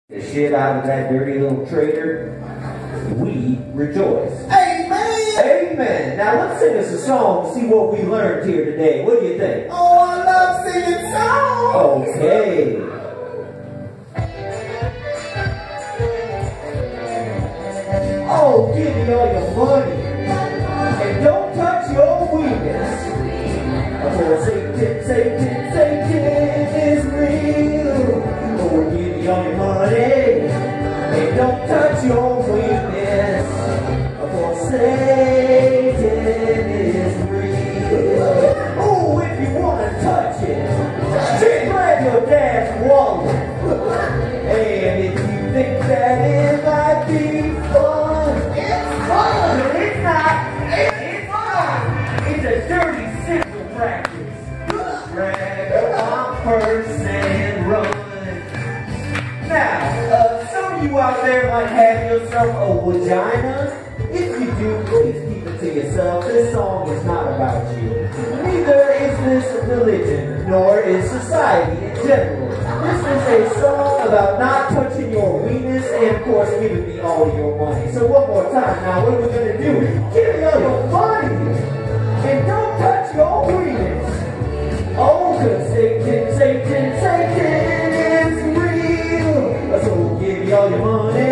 The shit out of that dirty little traitor, we rejoice. Amen! Amen! Now let's sing us a song to see what we learned here today. What do you think? Oh, I love singing songs! Okay. Oh, give me all your money. And don't touch your weakness. For Satan is real. Oh, give me all your money. And don't touch your weakness. For Satan is real. Oh, if you want to touch it, just grab your dad's wallet. And if you think that it might be fun, it's fun. But it's not. It's fun. It's a dirty simple practice. Grab my purse and run. Now, some of you out there might have yourself a vagina. If you do, please keep it to yourself. This song is not about you. Neither is this religion, nor is society in general. This is a song about not touching your weakness and, of course, giving me all of your money. So one more time now, what are we going to do? Give me all your money and don't touch your weakness. Oh, because Satan is real. So give me all your money.